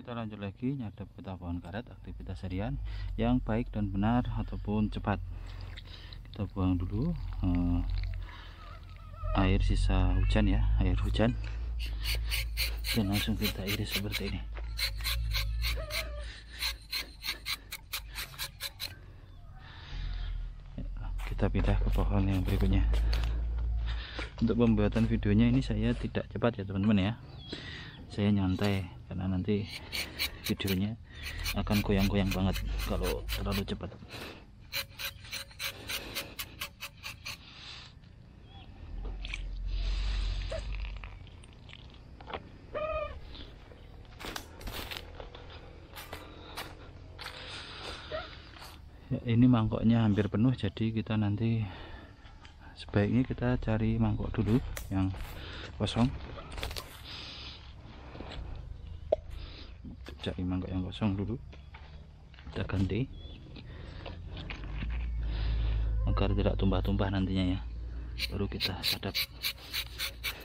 kita lanjut lagi nyadap getah pohon karet, aktivitas harian yang baik dan benar ataupun cepat. Kita buang dulu air sisa hujan ya, air hujan, dan langsung kita iris seperti ini. Kita pindah ke pohon yang berikutnya. Untuk pembuatan videonya ini saya tidak cepat ya teman-teman ya, saya nyantai karena nanti videonya akan goyang-goyang banget kalau terlalu cepat. Ya, ini mangkoknya hampir penuh, jadi kita nanti sebaiknya kita cari mangkok dulu yang kosong. Cari mangkok yang kosong dulu, kita ganti agar tidak tumpah-tumpah nantinya ya, baru kita sadap.